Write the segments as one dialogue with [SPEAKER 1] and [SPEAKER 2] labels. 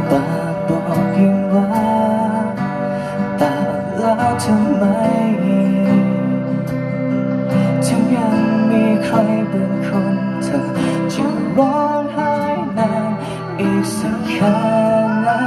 [SPEAKER 1] ปากบอกยังว่าแต่แล้วทำไมถึงยังมีใครบางคนเธอจะร้องไห้นานอีกสักแค่ไหน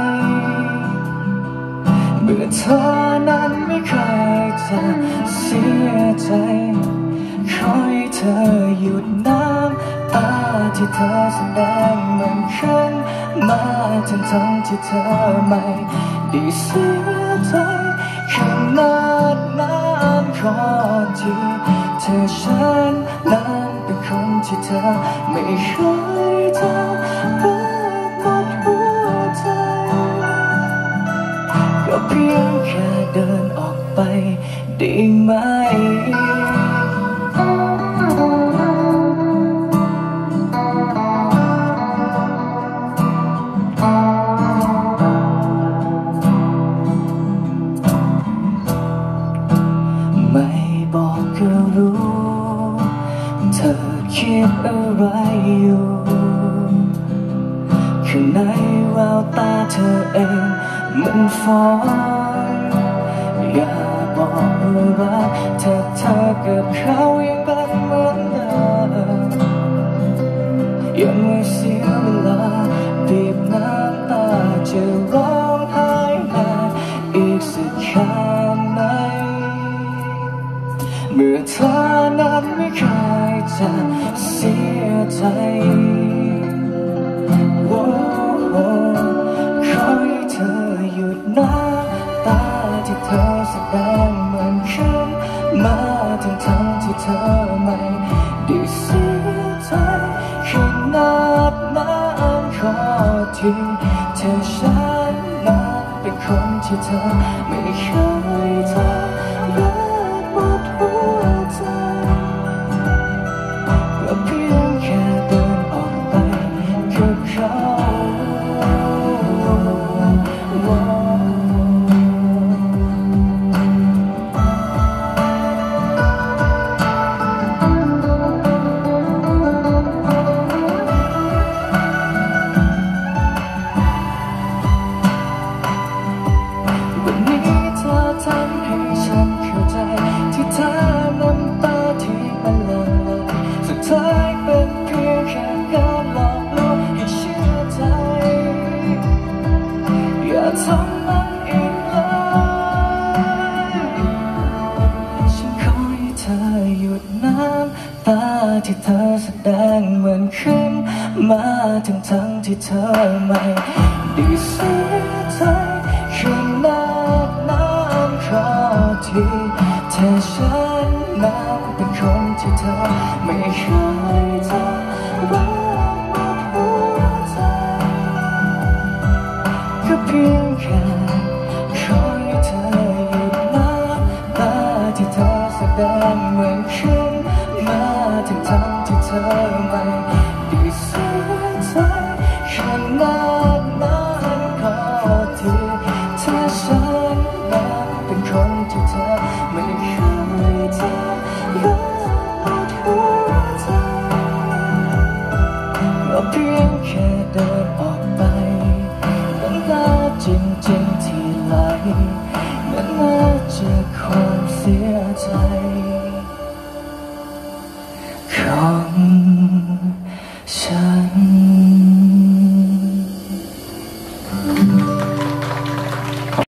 [SPEAKER 1] เมื่อเธอนั้นไม่เคยจะเสียใจขอให้เธอหยุดน้ำตาที่เธอแสดงมันขึ้นมาทั้งที่เธอไม่ได้เสียใจขนาดนั้นขอที่เธอฉันนั้นเป็นคนที่เธอไม่เคยจะรักหมดหัวใจก็เพียงแค่เดินออกไปได้ไหมไม่บอกก็รู้เธอคิดอะไรอยู่ข้างในแววตาเธอเองมันฟ้องอย่าบอกว่ารักเธอกับเขายังเป็นเหมือนเดิมยังไม่เสียเวลาบีบน้ำตาจะร้องไห้นานอีกสักแค่ไหนเมื่อเธอนั้นไม่เคยจะเสียใจขอให้เธอหยุดน้ำตาที่เธอแสดงมันขึ้นมาทั้งที่เธอไม่ได้เสียใจขนาดนั้นขอที่เธอฉันนั้นเป็นคนที่เธอไม่เคยจะรักหมดหัวใจก็เพียงแค่เดินออกไปกับเขาวันนี้เธอทำให้ฉันเข้าใจที่เธอน้ำตาที่มันหลั่งไหลสุดท้ายเป็นเพียงแค่การหลอกลวงให้เชื่อใจอย่าทำมันอีกเลยฉันขอให้เธอหยุดน้ำตาที่เธอแสดงมันขึ้นมาทั้งที่เธอไม่ได้เสียใจขนาดนั้นขอที่เธอฉันนั้นเป็นคนที่เธอไม่เคยจะรักหมดหัวใจก็เพียงแค่ขอให้เธอหยุดน้ำตาที่เธอแสดงมันขึ้นมาทั้งที่เธอไม่ได้เสียใจขนาดนั้นขอที่เธอฉันนั้นเป็นคนที่เธอไม่เคยจะรักหมดหัวใจก็เพียงแค่เดินออกไปน้ำตาจริงที่ไหลนั้นมาจากความเสียใจของ